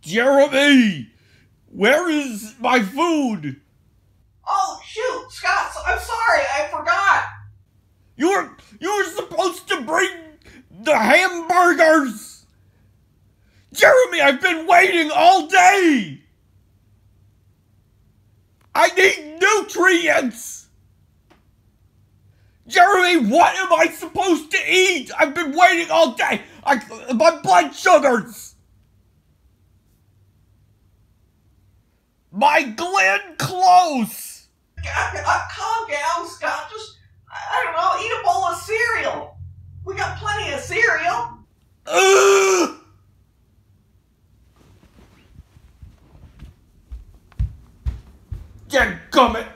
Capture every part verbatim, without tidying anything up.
Jeremy! Where is my food? Oh, shoot, Scott, I'm sorry, I forgot. You were, you were supposed to bring the hamburgers! Jeremy, I've been waiting all day! I need nutrients! Jeremy, what am I supposed to eat? I've been waiting all day! I, my blood sugars! My Glenn Close! Uh, uh, calm down, Scott, just, I don't know, eat a bowl of cereal. We got plenty of cereal. Ugh! Dadgummit!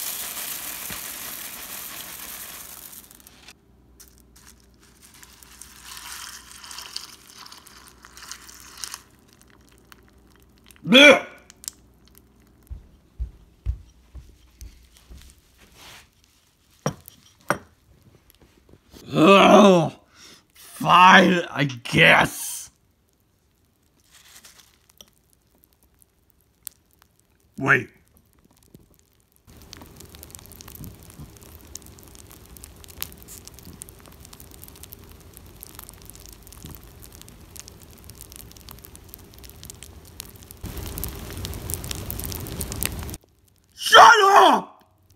Blech! Oh, fine, I guess. Wait. Shut up!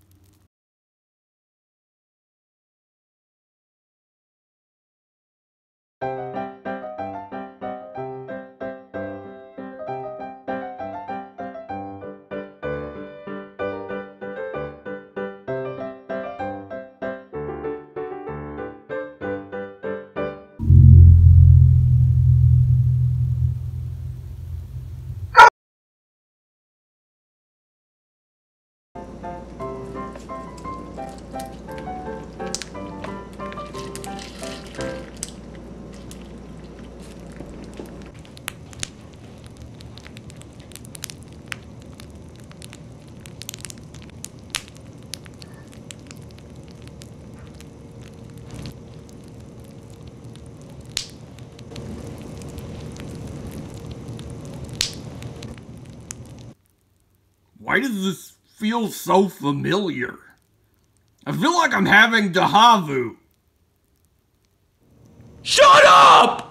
Why does this feel so familiar? I feel like I'm having deja vu. Shut up!